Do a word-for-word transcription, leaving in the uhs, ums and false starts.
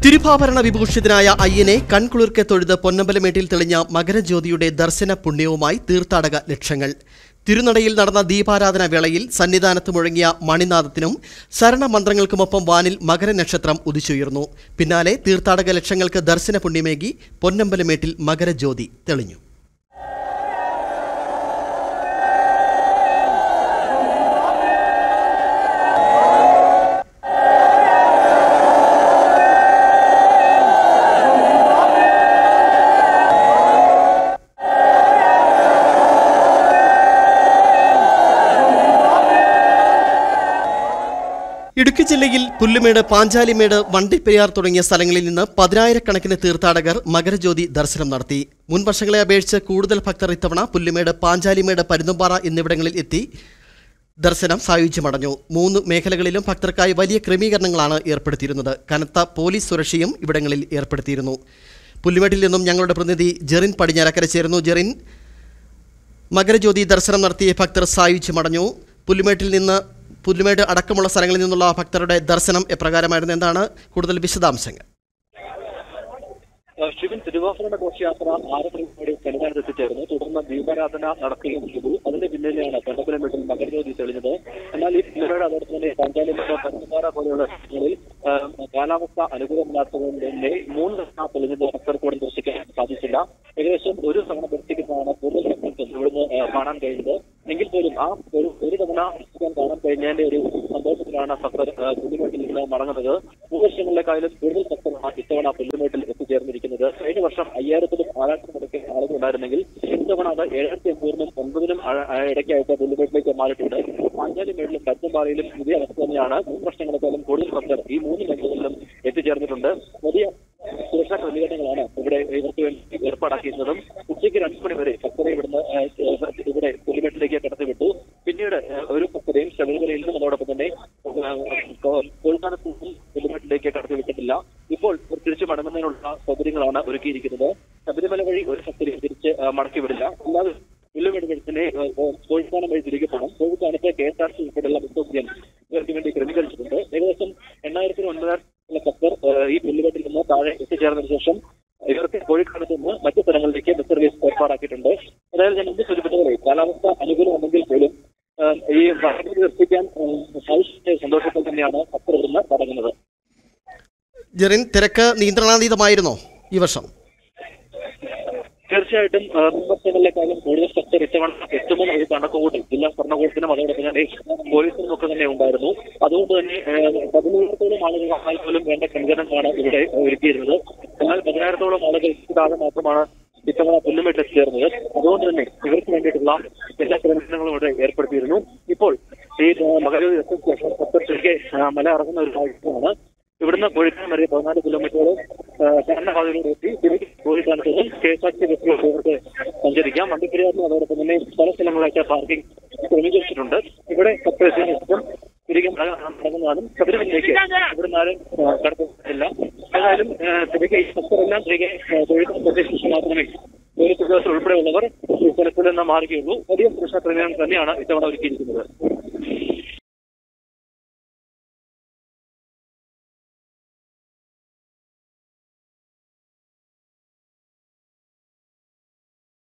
തിരുവാഭരണ വിഭൂഷിതനായ അയ്യനെ കൺകുളിർക്കെ തൊഴുത് പൊന്നമ്പലമേട്ടിൽ തെളിഞ്ഞ മകരജ്യോതിയുടെ ദർശന പുണ്യവുമായി തീർത്ഥാടക ലക്ഷങ്ങൾ. തിരുനടയിൽ നടന്ന ദീപാരാധന വേളയിൽ സന്നിധാനത്ത് മുഴങ്ങിയ മണിനാദത്തിനും ശരണമന്ത്രങ്ങൾക്കുമൊപ്പം വാനിൽ മകരനക്ഷത്രം ഉദിച്ചുയർന്നു. പിന്നാലെ തീർത്ഥാടക ലക്ഷങ്ങൾക്ക് ദർശന പുണ്യമേകി പൊന്നമ്പലമേട്ടിൽ മകരജ്യോതി തെളിഞ്ഞു. ഇടുക്കി ജില്ലയിൽ പുല്ലുമേട്, പാഞ്ചാലിമേട്, വണ്ടിപ്പെരിയാർ തുടങ്ങിയ സ്ഥലങ്ങളിൽ നിന്ന് പതിനായിരക്കണക്കിന് തീർത്ഥാടകർ മകരജ്യോതി ദർശനം നടത്തി. മുൻ വർഷങ്ങളെ അപേക്ഷിച്ച് കൂടുതൽ ഭക്തർ ഇത്തവണ പുല്ലുമേട്, പാഞ്ചാലിമേട്, പരുന്തുംപാറ എന്നിവിടങ്ങളിൽ എത്തി ദർശനം സായുജ്യമടഞ്ഞു. മൂന്ന് മേഖലകളിലും ഭക്തർക്കായി വലിയ ക്രമീകരണങ്ങളാണ് ഏർപ്പെടുത്തിയിരുന്നത്. കനത്ത പോലീസ് സുരക്ഷയും ഇവിടങ്ങളിൽ ഏർപ്പെടുത്തിയിരുന്നു. പുല്ലുമേട്ടിൽ നിന്നും ഞങ്ങളുടെ പ്രതിനിധി ജെറിൻ പടിഞ്ഞാറക്കര ചേരുന്നു. ജെറിൻ, മകരജ്യോതി ദർശനം നടത്തിയ ഭക്തർ സായുജ്യമടഞ്ഞു. പുല്ലുമേട്ടിൽ നിന്ന് പുല്ലുമേട് അടക്കമുള്ള സ്ഥലങ്ങളിൽ നിന്നുള്ള ഭക്തരുടെ ദർശനം എപ്രകാരമായിരുന്നു? എന്താണ് കൂടുതൽ വിശദാംശങ്ങൾ? ശിവൻ തിരുവാഭരണ ഘോഷയാത്ര ആരപ്പുഴയോടെ സന്നിധാനത്ത് എത്തിച്ചേർന്നു. തുടർന്ന് ദീപാരാധന നടക്കുകയും ചെയ്തു. അതിന്റെ പിന്നിലെയാണ് പൊന്നമ്പലമേട്ടിൽ മകരജ്യോതി തെളിഞ്ഞത്. എന്നാൽ ഈ പുല്ലുമേട് അതോടൊപ്പം തന്നെ പഞ്ചായത്ത് പരുന്തുംപാറ പോലെയുള്ള സ്ഥലങ്ങളിൽ കാലാവസ്ഥ അനുകൂലമല്ലാത്തതുകൊണ്ട് തന്നെ മൂന്ന് തവണ തെളിഞ്ഞത് ഭക്തർക്കൂടെ ദർശിക്കാൻ സാധിച്ചില്ല. ഏകദേശം ഒരു തവണ ദർശിക്കുന്നതാണ് കൂടുതൽ ഭക്തർക്കും ഇവിടുന്ന് കാണാൻ കഴിഞ്ഞത്. എങ്കിൽ പോലും ആ ഒരു ഒരു തവണ കാണാൻ കഴിഞ്ഞതിന്റെ ഒരു സന്തോഷത്തിലാണ് ഭക്തർ പുല്ലുമേട്ടിൽ നിന്ന് മടങ്ങുന്നത്. ഭൂവർഷങ്ങളിലേക്കായാലും കൂടുതൽ ഭക്തരാണ് ഇത്തവണ പുല്ലുമേട്ടിൽ എത്തിച്ചേർന്നിരിക്കുന്നത്. കഴിഞ്ഞ വർഷം അയ്യായിരത്തിലും ആറായിരത്തിനും ഇടയ്ക്ക് ആളുകൾ ഉണ്ടായിരുന്നെങ്കിൽ ഇത്തവണ അത് ഏഴായിരത്തി അമ്പൂറിനും ഒൻപതിനും ഇടയ്ക്കായിട്ട് പുല്ലുമേട്ടിലേക്ക് മാറിയിട്ടുണ്ട്. പാഞ്ചാലിമേട്ടിലും പരുന്തുംപാറയിലും ഇതേ അവസ്ഥ തന്നെയാണ്. മൂന്ന് വർഷങ്ങളെക്കാളും കൂടുതൽ ഭക്തർ ഈ മൂന്ന് മേഖലകളിലും എത്തിച്ചേർന്നിട്ടുണ്ട്. വലിയ സുരക്ഷാ ക്രമീകരണങ്ങളാണ് ഇവിടെ ഇവർക്ക് വേണ്ടി ഏർപ്പാടാക്കിയിരുന്നതും. ഉച്ചയ്ക്ക് രണ്ടു മണി വരെ ഭക്തരെ ഇവിടുന്ന് ഇവിടെ പുല്ലുമേട്ടിലേക്ക് കടത്തിവിട്ടു. പിന്നീട് ഒരു ഭക്തരെയും ശബരിമലയിൽ നിന്നും അതോടൊപ്പം തന്നെ കോഴിക്കാനത്ത് നിന്നും പുല്ലുമേട്ടിലേക്ക് കടത്തിവിട്ടിട്ടില്ല. ഇപ്പോൾ തിരിച്ചു മടങ്ങുന്നതിനുള്ള സൗകര്യങ്ങളാണ് ഒരുക്കിയിരിക്കുന്നത്. ശബരിമല വഴി ഒരു ഭക്തരെയും തിരിച്ച് മടക്കിവിടില്ല. അല്ലാതെ പുല്ലുമേട് വഴി തന്നെ കോഴിക്കാനം വഴി തിരികെ പോകണം. കോഴിക്കാനത്തെ കെ എസ് ആർ സി ഉൾപ്പെടെയുള്ള ബസ് സൗകര്യം ഇവർക്ക് വേണ്ടി ക്രമീകരിച്ചിട്ടുണ്ട്. ഏകദേശം എണ്ണായിരത്തിനും ഒൻപതായിരത്തിനും ഭക്തർ ഈ പുല്ലുമേട്ടിൽ നിന്ന് താഴെ എത്തിച്ചേർന്നതിന് ശേഷം ഇവർക്ക് കോഴിക്കാനത്ത് നിന്ന് മറ്റു സ്ഥലങ്ങളിലേക്ക് ബസ് സർവീസ് ഏർപ്പാടാക്കിയിട്ടുണ്ട്. അതായത് ഞാൻ മുമ്പ് സൂചിപ്പിച്ചതുപോലെ കാലാവസ്ഥ അനുകൂലമാണെങ്കിൽ പോലും ഈ വഴി ദർശിക്കാൻ സാധിച്ച സന്തോഷത്തിൽ തന്നെയാണ് ഭക്തർ ഇവിടുന്ന് മടങ്ങുന്നത്. ജെറിൻ, തിരക്ക് നിയന്ത്രണാതീതമായിരുന്നോ ഈ വർഷം? തീർച്ചയായിട്ടും മുൻവർഷങ്ങളിലേക്കാളും കൂടുതൽ ഭക്തർ ഇത്തവണ എത്തുമെന്ന് ഒരു കണക്കുകൂട്ടൽ ജില്ലാ ഭരണകൂടത്തിനും അതോടൊപ്പം തന്നെ പോലീസിനും ഒക്കെ തന്നെ ഉണ്ടായിരുന്നു. അതുകൊണ്ട് തന്നെ പതിനായിരത്തോളം ആളുകൾ പോലും വേണ്ട ക്രമീകരണങ്ങളാണ് ഇവിടെ ഒരുക്കിയിരുന്നത്. എന്നാൽ പതിനായിരത്തോളം ആളുകൾ ഇതാകെ മാത്രമാണ് ഇത്തവണ പുല്ലുമേട്ടിൽ എത്തിച്ചേർന്നത്. അതുകൊണ്ട് തന്നെ ഇവർക്ക് വേണ്ടിയിട്ടുള്ള എല്ലാ ക്രമീകരണങ്ങളും ഇവിടെ ഏർപ്പെടുത്തിയിരുന്നു. ഇപ്പോൾ ഈ മകരജ്യോതി എത്തിയ ശേഷം ഭക്തർ തിരികെ മല ഇറങ്ങുന്ന ഒരു സാഹചര്യമാണ്. ഇവിടുന്ന് കോഴിക്കാനം വരെ പതിനാല് കിലോമീറ്ററോളം കാരണപാതയിലൂടെ എത്തി തിരികെ കോഴിക്കാനത്ത് നിന്നും കെ എസ് ആർ ടി ബസ്സുകൾക്ക് ഇവർക്ക് സഞ്ചരിക്കാം. വണ്ടിപ്പെരിയാറിനും അതോടൊപ്പം തന്നെ പല സ്ഥലങ്ങളിലായിട്ട് പാർക്കിംഗ് ക്രമീകരിച്ചിട്ടുണ്ട്. ഇവിടെ ഭക്തരെത്തിയതിനു ശേഷം തിരികെ മടങ്ങുന്നതാണ്. ശബരിമലയിലേക്ക് ഇവിടുന്ന് ആരും കടത്തില്ല. ഏതായാലും തിരികെ ഈ ഭക്തരെല്ലാം തിരികെ കോഴിക്കോട് പ്രദേശത്ത് മാത്രമേ പോലീസ് ഉദ്യോഗസ്ഥർ ഉൾപ്പെടെയുള്ളവർ സ്ഥലത്തിൽ നിന്ന് മാറുകയുള്ളൂ. വലിയ സുരക്ഷാ ക്രമീകരണം തന്നെയാണ് ഇത്തവണ ഒരുക്കിയിരിക്കുന്നത്.